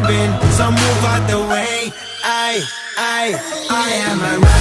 jumping, so move out the way. I am a